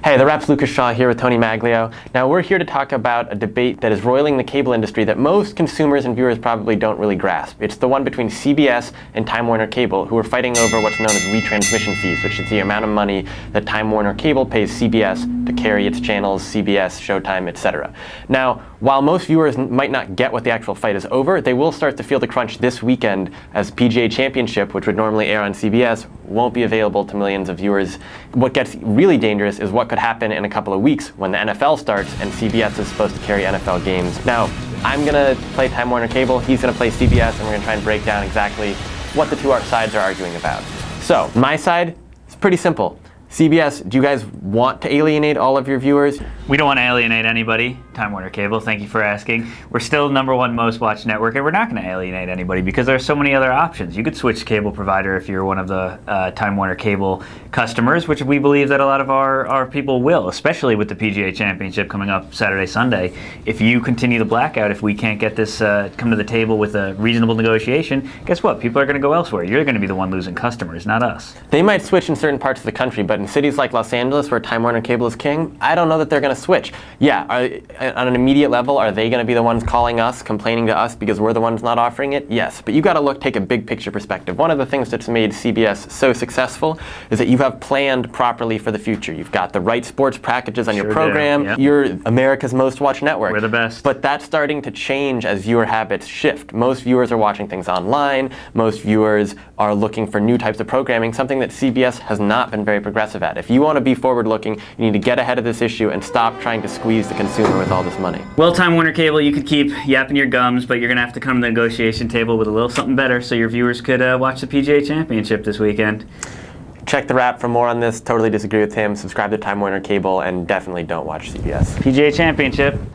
Hey, the Rap's Lucas Shaw here with Tony Maglio. Now we're here to talk about a debate that is roiling the cable industry that most consumers and viewers probably don't really grasp. It's the one between CBS and Time Warner Cable, who are fighting over what's known as retransmission fees, which is the amount of money that Time Warner Cable pays CBS to carry its channels, CBS, Showtime, etc. Now, while most viewers might not get what the actual fight is over, they will start to feel the crunch this weekend as PGA Championship, which would normally air on CBS, won't be available to millions of viewers. What gets really dangerous is what could happen in a couple of weeks when the NFL starts and CBS is supposed to carry NFL games. Now, I'm going to play Time Warner Cable, he's going to play CBS, and we're going to try and break down exactly what the two sides are arguing about. So, my side, it's pretty simple. CBS, do you guys want to alienate all of your viewers? We don't want to alienate anybody. Time Warner Cable, thank you for asking. We're still #1 most watched network, and we're not going to alienate anybody because there are so many other options. You could switch cable provider if you're one of the Time Warner Cable customers, which we believe that a lot of our people will, especially with the PGA Championship coming up Saturday, Sunday. If you continue the blackout, if we can't get this come to the table with a reasonable negotiation, guess what? People are going to go elsewhere. You're going to be the one losing customers, not us. They might switch in certain parts of the country, but in cities like Los Angeles, where Time Warner Cable is king, I don't know that they're going to switch. Yeah, on an immediate level, are they going to be the ones calling us, complaining to us because we're the ones not offering it? Yes, but you got to take a big picture perspective. One of the things that's made CBS so successful is that you have planned properly for the future. You've got the right sports packages on your program. Yep. You're America's most watched network. We're the best. But that's starting to change as viewer habits shift. Most viewers are watching things online. Most viewers are looking for new types of programming, something that CBS has not been very progressive at. If you want to be forward-looking, you need to get ahead of this issue and stop trying to squeeze the consumer with all this money. Well, Time Warner Cable, you could keep yapping your gums, but you're going to have to come to the negotiation table with a little something better so your viewers could watch the PGA Championship this weekend. Check the Rap for more on this. Totally disagree with him. Subscribe to Time Warner Cable and definitely don't watch CBS. PGA Championship.